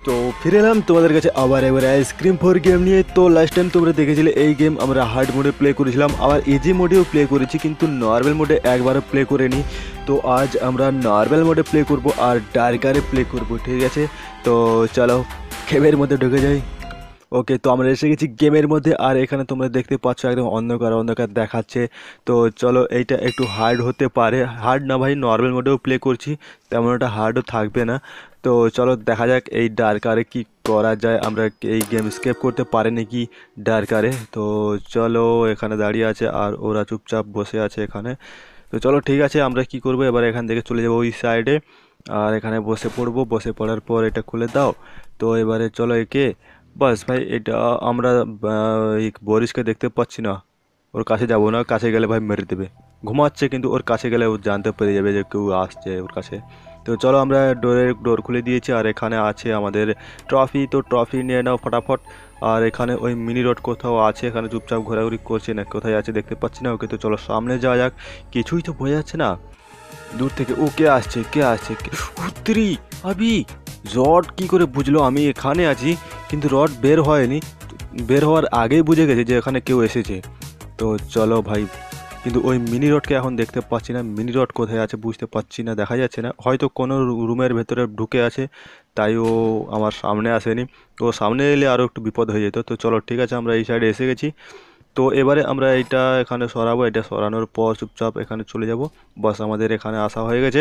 তো ফিরে এলাম তোমাদের কাছে আবার এবারে আইসক্রিম ফোর গেম নিয়ে। তো লাস্ট টাইম তোমরা দেখেছিলে এই গেম আমরা হার্ড মোডে প্লে করেছিলাম, আবার ইজি মোডেও প্লে করেছি, কিন্তু নর্মাল মোডে একবারও প্লে করিনি। তো আজ আমরা নর্মাল মোডে প্লে করব আর ডার্কারে প্লে করব, ঠিক আছে? তো চলো গেমের মধ্যে ঢুকে যাই। ওকে, তো আমরা এসে গেছি গেমের মধ্যে, আর এখানে তোমরা দেখতে পাচ্ছ একদম অন্ধকার অন্ধকার দেখাচ্ছে। তো চলো এইটা একটু হার্ড হতে পারে, হার্ড না ভাই, নর্মাল মোডেও প্লে করছি, তেমন একটা হার্ডও থাকবে না। তো চলো দেখা যাক এই ডার্কারে কি করা যায়, আমরা এই গেম স্কেপ করতে পারি নাকি ডার্কারে। তো চলো, এখানে দাঁড়িয়ে আছে আর ওরা চুপচাপ বসে আছে এখানে। তো চলো ঠিক আছে, আমরা কি করব এবার, এখান থেকে চলে যাবো ওই সাইডে, আর এখানে বসে পড়বো। বসে পড়ার পর এটা খুলে দাও। তো এবারে চলো একে, বাস ভাই এটা আমরা এই বরিশকে দেখতে পাচ্ছি না, ওর কাছে যাব না, কাছে গেলে ভাই মেরে দেবে। ঘুমাচ্ছে কিন্তু ওর কাছে গেলে ও জানতে পেরে যাবে যে কেউ আসছে ওর কাছে। তো চলো আমরা ডোর খুলে দিয়েছি, আর এখানে আছে আমাদের ট্রফি। তো ট্রফি নিয়ে নাও ফটাফট। আর এখানে ওই মিনি রোড কোথাও আছে, এখানে চুপচাপ ঘোরাঘুরি করছে না, কোথায় আছে দেখতে পাচ্ছি না ওকে। তো চলো সামনে যাওয়া যাক, কিছুই তো বোঝা যাচ্ছে না দূর থেকে। ও কে আসছে, কে আসছে, উত্তরি আবি রড কি করে বুঝলো আমি এখানে আছি, কিন্তু রড বের হয়নি, বের হওয়ার আগেই বুঝে গেছে যে এখানে কেউ এসেছে। তো চলো ভাই, কিন্তু ওই মিনি রডকে এখন দেখতে পাচ্ছি না, মিনি রড কোথায় আছে বুঝতে পারছি না, দেখা যাচ্ছে না, হয়তো কোনো রুমের ভেতরে ঢুকে আছে, তাই ও আমার সামনে আসেনি। ও সামনে এলে আরও একটু বিপদ হয়ে যেত। তো চলো ঠিক আছে, আমরা এই সাইডে এসে গেছি। তো এবারে আমরা এইটা এখানে সরাবো, এটা সরানোর পর চুপচাপ এখানে চলে যাব। বাস আমাদের এখানে আসা হয়ে গেছে।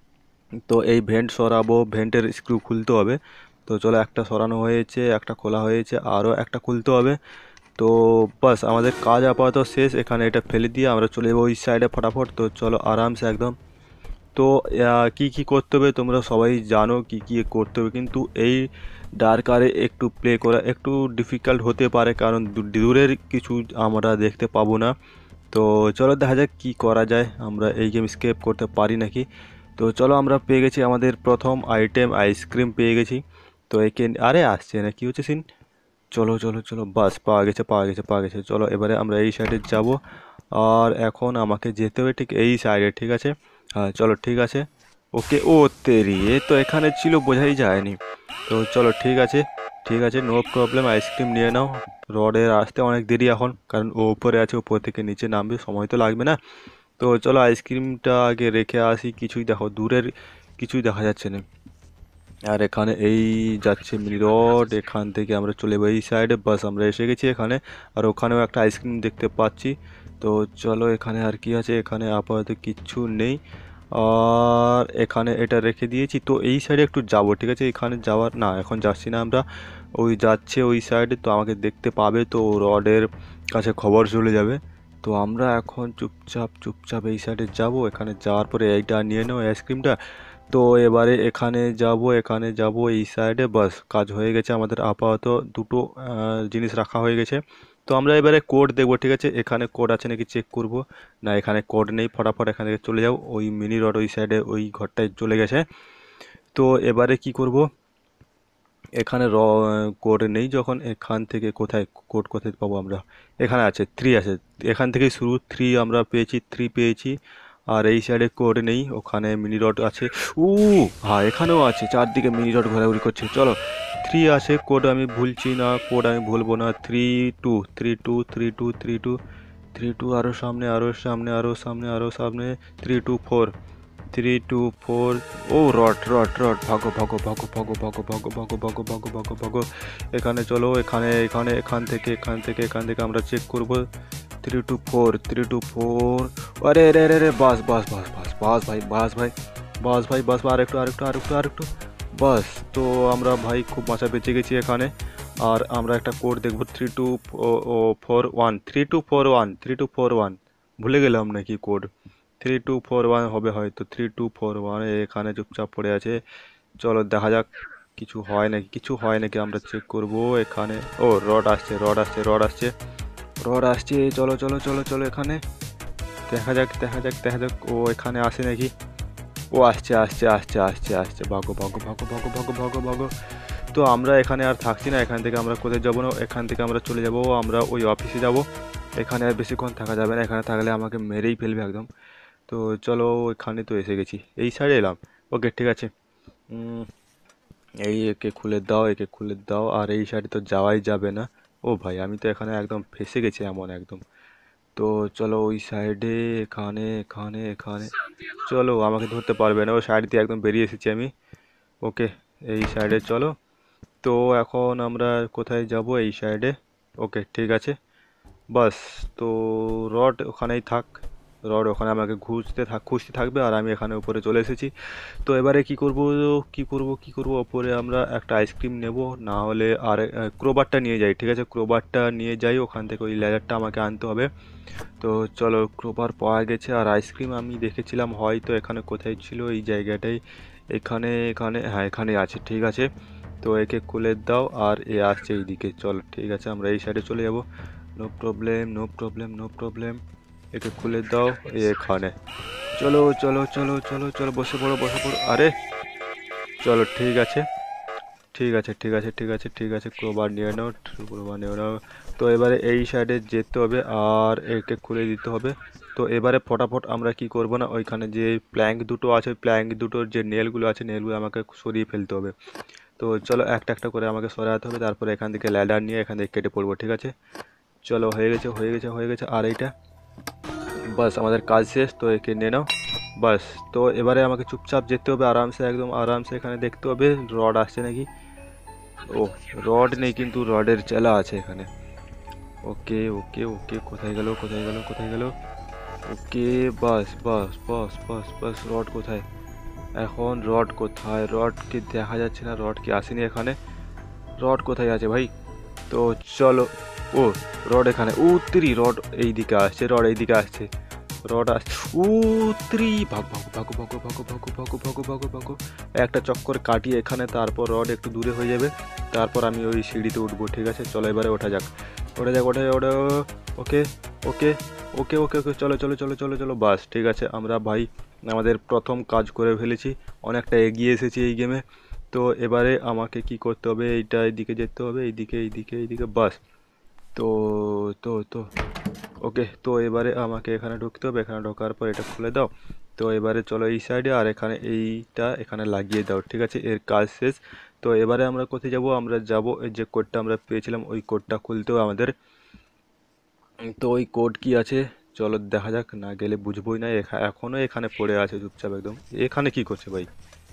তো এই ভেন্ট সরাবো, ভেন্টের স্ক্রু খুলতে হবে। তো চলো একটা সরানো হয়েছে, একটা খোলা হয়েছে, আরও একটা খুলতে হবে। তো বাস আমাদের কাজ আপাতত শেষ, এখানে এটা ফেলে দিয়ে আমরা চলে যাবো ওই সাইডে ফটাফট। তো চলো আরামসে একদম। তো কি কি করতে হবে তোমরা সবাই জানো কি কি করতে হবে, কিন্তু এই ডার্কারে একটু প্লে করা একটু ডিফিকাল্ট হতে পারে, কারণ দূরের কিছু আমরা দেখতে পাবো না। তো চলো দেখা যাক কী করা যায়, আমরা এই গেম স্কেপ করতে পারি নাকি। তো চলো আমরা পেয়ে গেছি আমাদের প্রথম আইটেম, আইসক্রিম পেয়ে গেছি। তো একে আরে আসছে না, কী হচ্ছে সিন। চলো চলো চলো, বাস পাওয়া গেছে পাওয়া গেছে পাওয়া গেছে। চলো এবারে আমরা এই সাইডে যাব, আর এখন আমাকে যেতে হবে ঠিক এই সাইডে, ঠিক আছে? হ্যাঁ চলো ঠিক আছে। ওকে, ও তেরি, এ তো এখানে ছিল বোঝাই যায়নি। তো চলো ঠিক আছে, ঠিক আছে, নো প্রবলেম, আইসক্রিম নিয়ে নাও। রডের আসতে অনেক দেরি এখন, কারণ ও উপরে আছে, উপর থেকে নিচে নামবে, সময় তো লাগবে না। তো চলো আইসক্রিমটা আগে রেখে আসি, কিছুই দেখো দূরের কিছুই দেখা যাচ্ছে না। আর এখানে এই যাচ্ছে মিনি রড, এখান থেকে আমরা চলে যাবো এই সাইডে, বাস আমরা এসে গেছি এখানে। আর ওখানেও একটা আইসক্রিম দেখতে পাচ্ছি। তো চলো এখানে আর কি আছে, এখানে আপাতত কিচ্ছু নেই। আর এখানে এটা রেখে দিয়েছি, তো এই সাইডে একটু যাব, ঠিক আছে? এখানে যাওয়ার না, এখন যাচ্ছি না আমরা, ওই যাচ্ছে ওই সাইডে, তো আমাকে দেখতে পাবে, তো রডের কাছে খবর চলে যাবে। তো আমরা এখন চুপচাপ চুপচাপ এই সাইডে যাব, এখানে যাওয়ার পরে এইটা নিয়ে নেবো আইসক্রিমটা। তো এবারে এখানে যাব, এখানে যাব এই সাইডে, বাস কাজ হয়ে গেছে আমাদের, আপাতত দুটো জিনিস রাখা হয়ে গেছে। তো আমরা এবারে কোড দেখবো, ঠিক আছে? এখানে কোড আছে নাকি চেক করব। না এখানে কোড নেই, ফটাফট এখান থেকে চলে যাও, ওই মিনি রড ওই সাইডে ওই ঘরটায় চলে গেছে। তো এবারে কি করব, এখানে কোড নেই যখন, এখান থেকে কোথায় কোড কোথায় পাবো আমরা, এখানে আছে, থ্রি আছে, এখান থেকেই শুরু, থ্রি আমরা পেয়েছি, থ্রি পেয়েছি। আর এই সাইডে কোড নেই, ওখানে মিনি রড আছে। উ হ্যাঁ এখানেও আছে, চারদিকে মিনি রড ঘোরাঘুরি করছে। চলো থ্রি আছে, কোড আমি ভুলছি না, কোড আমি ভুলবো না, three two three two three two three two three two, আরও সামনে আরও সামনে আরও সামনে আরও সামনে, three two four three two four. ও রড রড রড, ভাগো ভাগো ভাগো ভাগো ভাগো ভাগো ভাগো ভাগো ভাগো ভাগো ভাগো। এখানে চলো, এখানে এখানে এখান থেকে এখান থেকে এখান থেকে আমরা চেক করব, three two four three two four. আরে রে রে রে, বাস বাস বাস বাস বাস ভাই, বাস ভাই, বাস ভাই, বাস, আরেকটু আরেকটু আরেকটু আরেকটু, বাস। তো আমরা ভাই খুব বাঁচা বেঁচে গেছি এখানে। আর আমরা একটা কোড দেখবো, three two four one, three two four one, three two four one, ভুলে গেলাম নাকি code, three two four one হবে হয়তো, থ্রি টু ফোর ওয়ান। এখানে চুপচাপ পড়ে আছে, চলো দেখা যাক কিছু হয় নাকি, কিছু হয় নাকি আমরা চেক করব এখানে। ও রড আসছে রড আসছে রড আসছে রড আসছে, চলো চলো চলো চলো, এখানে দেখা যাক দেখা যাক দেখা যাক, ও এখানে আসে নাকি। ও আসছে আসছে আসছে আসছে আসছে, ভাগো ভাগো ভাগো ভাগো ভাগো ভাগো ভাগো। তো আমরা এখানে আর থাকছি না, এখান থেকে আমরা কোথায় যাবো না, এখান থেকে আমরা চলে যাব, আমরা ওই অফিসে যাব। এখানে আর বেশিক্ষণ থাকা যাবে না, এখানে থাকলে আমাকে মেরেই ফেলবে একদম। তো চলো এখানে তো এসে গেছি, এই সাইডে এলাম। ওকে ঠিক আছে, এই একে খুলে দাও, একে খুলে দাও। আর এই সাইডে তো যাওয়াই যাবে না। ও ভাই, আমি তো এখানে একদম ফেঁসে গেছি এমন একদম। তো চলো ওই সাইডে, এখানে এখানে এখানে। চলো, আমাকে ধরতে পারবে না, ওই সাইড দিয়ে একদম বেরিয়ে এসেছি আমি। ওকে, এই সাইডে চলো। তো এখন আমরা কোথায় যাব? এই সাইডে। ওকে, ঠিক আছে। বাস। তো রড ওখানেই থাক, রড ওখানে আমাকে খুঁজতে থাকবে, আর আমি এখানে উপরে চলে এসেছি। তো এবারে কি করব, কি করব ওপরে আমরা একটা আইসক্রিম নেব, না হলে আর ক্রোবারটা নিয়ে যাই। ঠিক আছে, ক্রোবারটা নিয়ে যাই, ওখান থেকে ওই ল্যাডারটা আমাকে আনতে হবে। তো চলো, ক্রোবার পাওয়া গেছে। আর আইসক্রিম আমি দেখেছিলাম হয়তো এখানে কোথায় ছিল, এই জায়গাটাই। এখানে এখানে, হ্যাঁ এখানে আছে, ঠিক আছে। তো একে খুলে দাও, আর এ আসছে এইদিকে। চলো ঠিক আছে, আমরা এই সাইডে চলে যাব। No problem, no problem, no problem. একে খুলে দাও, এখানে। চলো চলো চলো চলো চলো, বসে পড়ো বসে পড়ো। আরে চলো, ঠিক আছে ঠিক আছে ঠিক আছে ঠিক আছে ঠিক আছে, ক্রোবার নিয়ে নাও, ক্রোবার নিয়ে নাও। তো এবারে এই সাইডে যেতে হবে, আর একে খুলে দিতে হবে। তো এবারে ফটাফট আমরা কি করব না, ওইখানে যে প্ল্যাঙ্ক দুটো আছে, প্ল্যাঙ্ক দুটোর যে নেলগুলো আছে, নেলগুলো আমাকে সরিয়ে ফেলতে হবে। তো চলো, একটা একটা করে আমাকে সরাতে হবে, তারপরে এখান থেকে ল্যাডার নিয়ে এখান থেকে কেটে পড়বো। ঠিক আছে, চলো, হয়ে গেছে হয়ে গেছে হয়ে গেছে। আর এইটা বাস, আমাদের কাজ শেষ। তো একে নিয়ে নাও, বাস। তো এবারে আমাকে চুপচাপ যেতে হবে, আরামসে, একদম আরামসে। এখানে দেখতে হবে রড আসছে নাকি। ও, রড নেই, কিন্তু রডের চেলা আছে এখানে। ওকে ওকে ওকে, কোথায় গেল কোথায় গেল কোথায় গেল? ওকে, বাস বাস বাস বাস বাস, রড কোথায় এখন? রড কোথায়? রড কি দেখা যাচ্ছে না, রড কি আসেনি এখানে? রড কোথায় আছে ভাই? তো চলো। ও, রড এখানে, উত্তরি রড এই দিকে আসছে, রড এই দিকে আসছে, রড আসছে উত্তরি। ভাগ ভাগো ভাগো ভাগো ভাগো ভাগো ভাগো ভাগো ভাগো ভাগো। একটা চক্কর কাটিয়ে এখানে, তারপর রড একটু দূরে হয়ে যাবে, তারপর আমি ওই সিঁড়িতে উঠবো। ঠিক আছে, চলো এবারে ওঠা যাক, ওঠা যাক, ওঠা ওঠা। ওকে ওকে ওকে ওকে ওকে, চলো চলো চলো চলো চলো, বাস। ঠিক আছে, আমরা ভাই আমাদের প্রথম কাজ করে ফেলেছি, অনেকটা এগিয়ে এসেছি এই গেমে। তো এবারে আমাকে কি করতে হবে, এইটা এইদিকে যেতে হবে, এইদিকে এইদিকে এইদিকে, বাস। তো তো ওকে, তো এবারে আমাকে এখানে ঢুকতে হবে, এখানে ঢোকার পর এটা খুলে দাও। তো এবারে চলো এই সাইডে, আর এখানে এইটা এখানে লাগিয়ে দাও। ঠিক আছে, এর কাজ শেষ। তো এবারে আমরা কোথায় যাব? আমরা যাব এই যে কোডটা আমরা পেয়েছিলাম, ওই কোডটা খুলতেও আমাদের। তো ওই কোড কি আছে, চলো দেখা যাক, না গেলে বুঝবোই না। এখনো এখানে পড়ে আছে চুপচাপ একদম। এখানে কি করছে ভাই?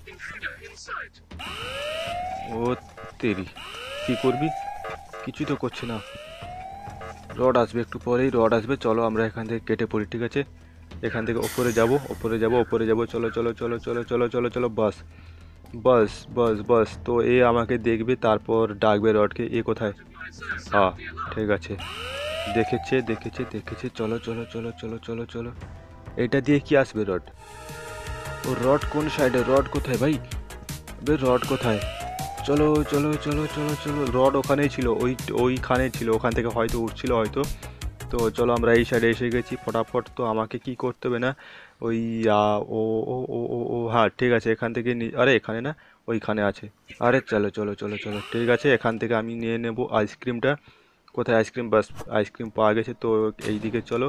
ও তেরি, কি করবি? কিছুই তো করছে না। রড আসবে একটু পরেই, রড আসবে। চলো আমরা এখান থেকে কেটে পড়ি। ঠিক আছে, এখান থেকে ওপরে যাব, ওপরে যাব, ওপরে যাব। চলো চলো চলো চলো চলো চলো চলো, বাস বাস বাস বাস। তো এ আমাকে দেখবে, তারপর ডাকবে রডকে। এ কোথায়? হ্যাঁ, ঠিক আছে, দেখেছে দেখেছে দেখেছে। চলো চলো চলো চলো চলো চলো। এটা দিয়ে কি আসবে? রড। ও, রড কোন সাইডে? রড কোথায় ভাই? বে, রড কোথায়? চলো চলো চলো চলো চলো, রড ওখানেই ছিল, ওইখানেই ছিল, ওখান থেকে হয়তো উঠছিল হয়তো। তো চলো, আমরা এই সাইডে এসে গেছি ফটাফট। তো আমাকে কি করতে হবে না, ওই ও ও ও ও ও হ্যাঁ, ঠিক আছে, এখান থেকে আরে এখানে না, ওইখানে আছে। আরে চলো চলো চলো চলো, ঠিক আছে, এখান থেকে আমি নিয়ে নেব আইসক্রিমটা। কোথায় আইসক্রিম? বাস, আইসক্রিম পাওয়া গেছে। তো এই দিকে চলো,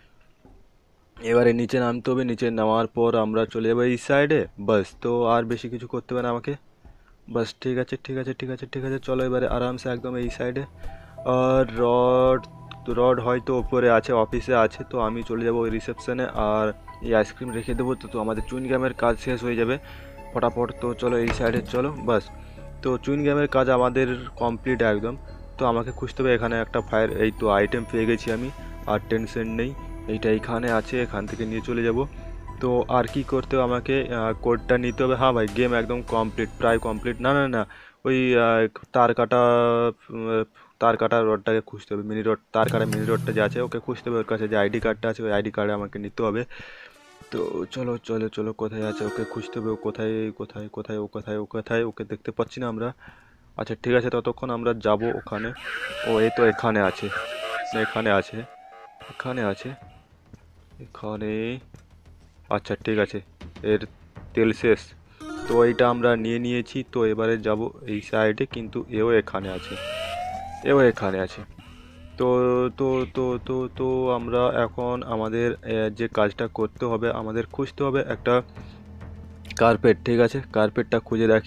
এবারে নিচে নামতে হবে, নিচে নামার পর আমরা চলে যাবো এই সাইডে। বাস, তো আর বেশি কিছু করতে হবে না আমাকে। বাস, ঠিক আছে ঠিক আছে ঠিক আছে ঠিক আছে, চলো এবারে আরামসে একদম এই সাইডে। আর রড, রড হয়তো ওপরে আছে, অফিসে আছে। তো আমি চলে যাব ওই রিসেপশনে, আর এই আইসক্রিম রেখে দেবো। তো আমাদের চুইংগামের কাজ শেষ হয়ে যাবে ফটাফট। তো চলো এই সাইডে চলো, বাস। তো চুইংগামের কাজ আমাদের কমপ্লিট একদম। তো আমাকে খুঁজতে হবে এখানে একটা ফায়ার, এই তো আইটেম পেয়ে গেছি আমি, আর টেনশন নেই। এইটা এইখানে আছে, এখান থেকে নিয়ে চলে যাব। তো আর কি করতে হবে আমাকে, কোডটা নিতে হবে। হ্যাঁ ভাই, গেম একদম কমপ্লিট, প্রায় কমপ্লিট। না না না, ওই তার কাটা, উম, তার কাটা রডটাকে খুঁজতে হবে, মিনি রড, তার কাটা মিনি রডটা যে আছে ওকে খুঁজতে হবে। ওর কাছে যে আইডি কার্ডটা আছে, ওই আইডি কার্ডে আমাকে নিতে হবে। তো চলো চলো চলো, কোথায় আছে ওকে খুঁজতে হবে। ও কোথায় কোথায় কোথায়, ও কোথায় ও কোথায়, ওকে দেখতে পাচ্ছি না আমরা। আচ্ছা ঠিক আছে, ততক্ষণ আমরা যাব ওখানে। ও, এই তো এখানে আছে, না, এখানে আছে, এখানে আছে, এখানে। আচ্ছা ঠিক আছে, এর তেল শেষ। তো এইটা আমরা নিয়ে নিয়েছি। তো এবারে যাব এই সাইডে, কিন্তু এও এখানে আছে, এও এখানে আছে। তো তো তো তো তো আমরা এখন আমাদের যে কাজটা করতে হবে, আমাদের খুঁজতে হবে একটা কার্পেট। ঠিক আছে, কার্পেটটা খুঁজে রাখি।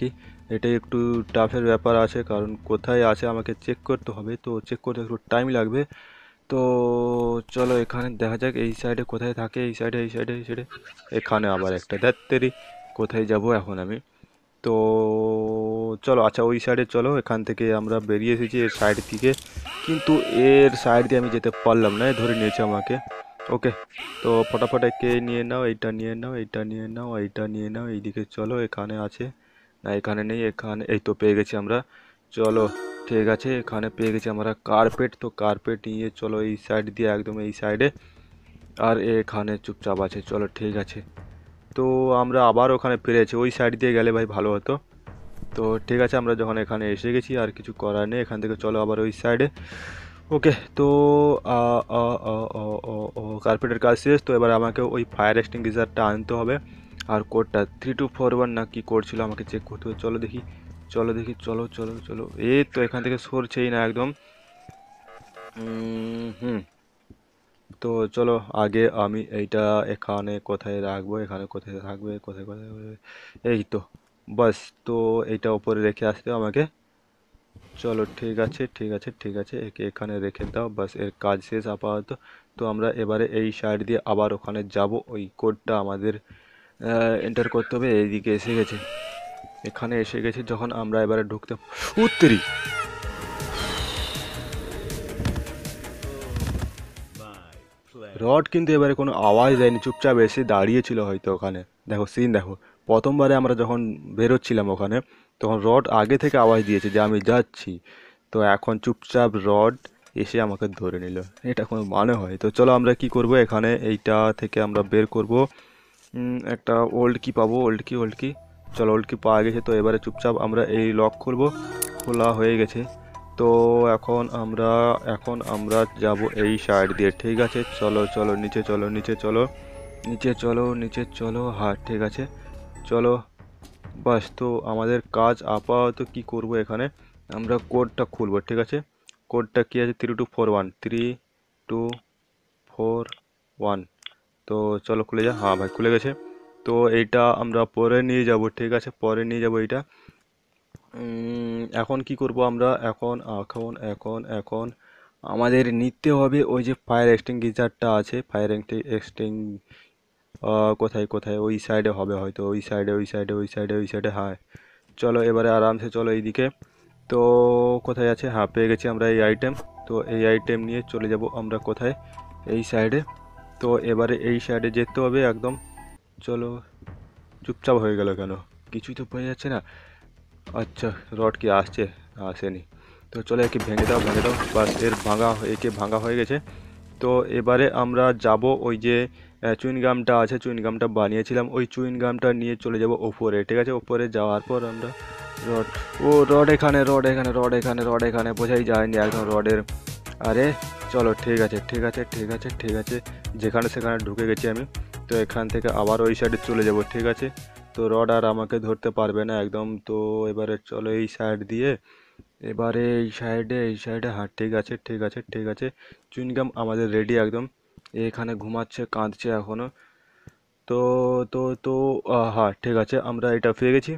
এটাই একটু টাফের ব্যাপার আছে, কারণ কোথায় আছে আমাকে চেক করতে হবে, তো চেক করতে একটু টাইম লাগবে। তো চলো এখানে দেখা যাক এই সাইডে কোথায় থাকে, এই সাইডে এই সাইডে এই সাইডে। এখানে আবার একটা ধ্যাত্তেরি, কোথায় যাব এখন আমি? তো চলো আচ্ছা ওই সাইডে চলো, এখান থেকে আমরা বেরিয়ে এসেছি এর সাইড থেকে, কিন্তু এর সাইড দিয়ে আমি যেতে পারলাম না, এ ধরে নিয়েছে আমাকে। ওকে, তো ফটাফট একে নিয়ে নাও, এইটা নিয়ে নাও, এইটা নিয়ে নাও, এইটা নিয়ে নাও, এইদিকে চলো। এখানে আছে না, এখানে নেই, এখানে এই তো পেয়ে গেছি আমরা। চলো ঠিক আছে, এখানে পেয়ে গেছি আমরা কার্পেট, তো কার্পেট নিয়ে চলো এই সাইড দিয়ে, একদম এই সাইডে। আর এখানে চুপচাপ আছে, চলো ঠিক আছে। তো আমরা আবার ওখানে ফিরেছি, ওই সাইড দিয়ে গেলে ভাই ভালো হতো। তো ঠিক আছে, আমরা যখন এখানে এসে গেছি আর কিছু করার নেই, এখান থেকে চলো আবার ওই সাইডে। ওকে, তো কার্পেটের কাজ শেষ। তো এবার আমাকে ওই ফায়ার এক্সটিংগুইশারটা আনতে হবে, আর কোডটা 3241 না কি কোড ছিল আমাকে চেক করতে হবে। চলো দেখি, চলো দেখি, চলো চলো চলো। এই তো এখান থেকে সরছেই না একদম। হুম, তো চলো আগে আমি এইটা এখানে কোথায় রাখবো, এখানে কোথায় থাকবে, কোথায় কোথায় এই তো বাস। তো এইটা ওপরে রেখে আসতে হবে আমাকে। চলো ঠিক আছে ঠিক আছে ঠিক আছে, একে এখানে রেখে দাও, বাস এর কাজ শেষ আপাতত। তো আমরা এবারে এই সাইড দিয়ে আবার ওখানে যাব, ওই কোডটা আমাদের এন্টার করতে হবে। এইদিকে এসে গেছে, এখানে এসে গেছে যখন আমরা এবারে ঢুকতে উত্তরি। রড কিন্তু এবারে কোনো আওয়াজ দেয়নি, চুপচাপ এসে দাঁড়িয়েছিল হয়তো ওখানে। দেখো সিন দেখো, প্রথমবারে আমরা যখন বেরোচ্ছিলাম ওখানে, তখন রড আগে থেকে আওয়াজ দিয়েছে যে আমি যাচ্ছি। তো এখন চুপচাপ রড এসে আমাকে ধরে নিল, এটা কোনো মানে হয়? তো চলো আমরা কি করব, এখানে এইটা থেকে আমরা বের করব একটা ওল্ড কি পাবো, ওল্ড কি। চলো ওল্ড কি পাওয়া গেছে, তো এবারে চুপচাপ আমরা এই লক খুলবো, খোলা হয়ে গেছে। তো এখন আমরা যাব এই সাইড দিয়ে, ঠিক আছে। চলো চলো নিচে চলো, নিচে চলো, নিচে চলো, নিচে চলো, হ্যাঁ ঠিক আছে চলো। বাস, তো আমাদের কাজ আপাতত কি করব, এখানে আমরা কোডটা খুলবো, ঠিক আছে। কোডটা কি আছে? 3241, 3241। তো চলো খুলে যা, হ্যাঁ ভাই খুলে গেছে। তো এইটা আমরা পরে নিয়ে যাব, ঠিক আছে, পরে নিয়ে যাব এইটা। এখন কি করব আমরা, এখন এখন এখন এখন আমাদের নিতে হবে ওই যে ফায়ার এক্সটিংগুইশারটা আছে, ফায়ার এক্সটিং কোথায় কোথায়, ওই সাইডে হবে হয়তো, ওই সাইডে ওই সাইডে ওই সাইডে ওই সাইডে, হ্যাঁ। চলো এবারে আরামসে চলো এইদিকে। তো কোথায় আছে, হ্যাঁ পেয়ে গেছি আমরা এই আইটেম। তো এই আইটেম নিয়ে চলে যাব আমরা কোথায়, এই সাইডে। তো এবারে এই সাইডে যেতে হবে একদম। চলো, চুপচাপ হয়ে গেল কেন, কিছুই তো বোঝা যাচ্ছে না। আচ্ছা, রড কি আসছে? আসেনি। তো চলো একে ভেঙে দাও, ভেঙে দাও, বাস এর ভাঙা, একে ভাঙা হয়ে গেছে। তো এবারে আমরা যাব ওই যে চুইনগামটা আছে, চুইনগামটা বানিয়েছিলাম, ওই চুইনগামটা নিয়ে চলে যাব ওপরে, ঠিক আছে। ওপরে যাওয়ার পর আমরা রড, ও রড এখানে, রড এখানে, রড এখানে, রড এখানে, বোঝাই যায়নি একদম রডের। আরে চলো ঠিক আছে ঠিক আছে ঠিক আছে ঠিক আছে, যেখানে সেখানে ঢুকে গেছি আমি। তো এখান থেকে আবার ওই সাইডে চলে যাব, ঠিক আছে। তো রড আর আমাকে ধরতে পারবে না একদম। তো এবারে চলো এই সাইড দিয়ে, এবারে এই সাইডে এই সাইডে, হ্যাঁ ঠিক আছে ঠিক আছে ঠিক আছে। চুইনগাম আমাদের রেডি একদম। এখানে ঘুমাচ্ছে, কাঁদছে এখনো। তো তো তো হ্যাঁ ঠিক আছে, আমরা এটা পেয়ে গেছি।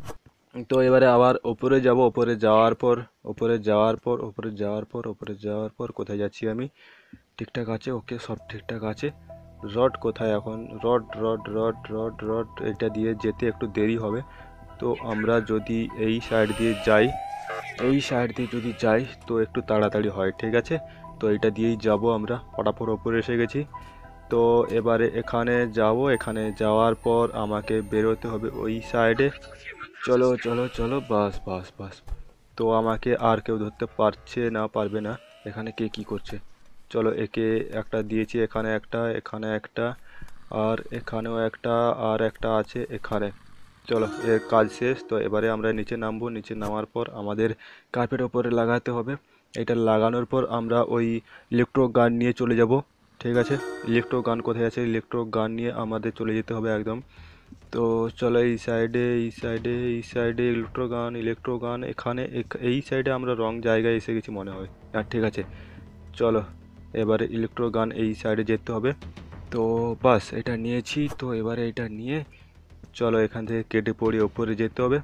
তো এবারে আবার ওপরে যাব, ওপরে যাওয়ার পর, ওপরে যাওয়ার পর, ওপরে যাওয়ার পর, ওপরে যাওয়ার পর কোথায় যাচ্ছি আমি? ঠিকঠাক আছে, ওকে সব ঠিকঠাক আছে। রড কোথায় এখন? Rod rod rod rod rod, এটা দিয়ে যেতে একটু দেরি হবে। তো আমরা যদি এই সাইড দিয়ে যাই, এই সাইড দিয়ে যদি যাই তো একটু তাড়াতাড়ি হয়, ঠিক আছে। তো এটা দিয়েই যাব আমরা, ফটাফট ওপরে এসে গেছি। তো এবারে এখানে যাব, এখানে যাওয়ার পর আমাকে বেরোতে হবে ওই সাইডে। চলো চলো চলো, বাস বাস বাস। তো আমাকে আর কেউ ধরতে পারছে না, পারবে না। এখানে কে কি করছে? চলো একে একটা দিয়েছি, এখানে একটা, এখানে একটা, আর এখানেও একটা, আর একটা আছে এখানে। চলো এর কাজ শেষ। তো এবারে আমরা নিচে নামবো, নিচে নামার পর আমাদের কার্পেট ওপরে লাগাতে হবে। এটা লাগানোর পর আমরা ওই ইলেকট্রো গান নিয়ে চলে যাব, ঠিক আছে। ইলেকট্রো গান কোথায় আছে? ইলেকট্রো গান নিয়ে আমাদের চলে যেতে হবে একদম। তো চলো এই সাইডে এই সাইডে এই সাইডে ইলেকট্রো গান এখানে, এই সাইডে আমরা রং জায়গায় এসে গেছি মনে হয়। হ্যাঁ ঠিক আছে, চলো এবারে ইলেকট্রো গান এই সাইডে যেতে হবে। তো বাস এটা নিয়েছি, তো এবারে এটা নিয়ে চলো এখান থেকে কেটে পড়ে ওপরে যেতে হবে।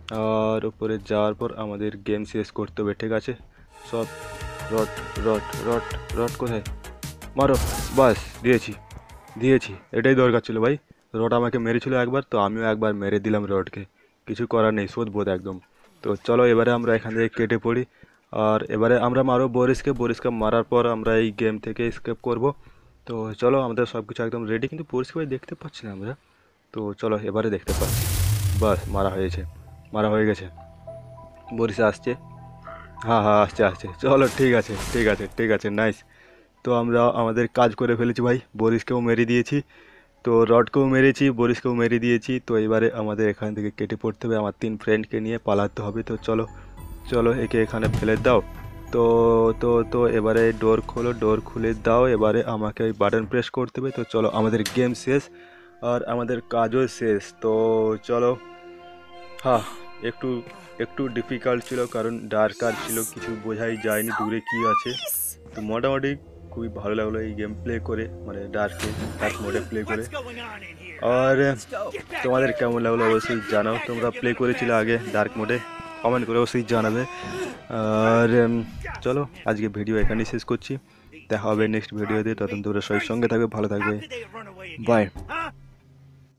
আর উপরে যাওয়ার পর আমাদের গেম শেষ করতে হবে, ঠিক আছে? সব রড রড রড রড কোথায়? মারো, বাস দিয়েছি দিয়েছি, এটাই দরকার ছিল ভাই। রড আমাকে মেরেছিল একবার, তো আমিও একবার মেরে দিলাম রডকে। কিছু করার নেই, শোধবোধ একদম। তো চলো এবারে আমরা এখান থেকে কেটে পড়ি। আর এবারে আমরা মারো বরিসকে মারার পর আমরা এই গেম থেকে স্কেপ করব। তো চলো, আমাদের সব কিছু একদম রেডি, কিন্তু বরিসকে ভাই দেখতে পাচ্ছি না আমরা। তো চলো এবারে দেখতে পাচ্ছি, বাস মারা হয়েছে, মারা হয়ে গেছে। বরিস আসছে, হ্যাঁ হ্যাঁ আসছে আসছে, চলো ঠিক আছে ঠিক আছে ঠিক আছে, নাইস। তো আমরা আমাদের কাজ করে ফেলেছি ভাই, বরিসকেও মেরে দিয়েছি, তো রডকেও মেরেছি, বরিসকেও মেরে দিয়েছি। তো এবারে আমাদের এখান থেকে কেটে পড়তে হবে, আমার 3 ফ্রেন্ডকে নিয়ে পালাতে হবে। তো চলো চলো, একে এখানে ফেলে দাও। তো তো এবারে ডোর খোলো, ডোর খুলে দাও। এবারে আমাকে ওই বাটন প্রেস করতে হবে। তো চলো, আমাদের গেম শেষ আর আমাদের কাজও শেষ। তো চলো, হ্যাঁ, একটু একটু ডিফিকাল্ট ছিল, কারণ ডার্কার ছিল, কিছু বোঝাই যায়নি দূরে কি আছে। তো মোটামুটি খুবই ভালো লাগলো এই গেম প্লে করে, মানে ডার্ক মোডে প্লে করে। আর তোমাদের কেমন লাগলো অবশ্যই জানাও, তোমরা প্লে করেছিলে আগে ডার্ক মোডে, কমেন্ট করে অবশ্যই জানাবে। আর চলো, আজকে ভিডিও এখানেই শেষ করছি, দেখা হবে নেক্সট ভিডিওতে। ততক্ষণ তোমরা সবাই সঙ্গে থাকবে, ভালো থাকবে, বাই।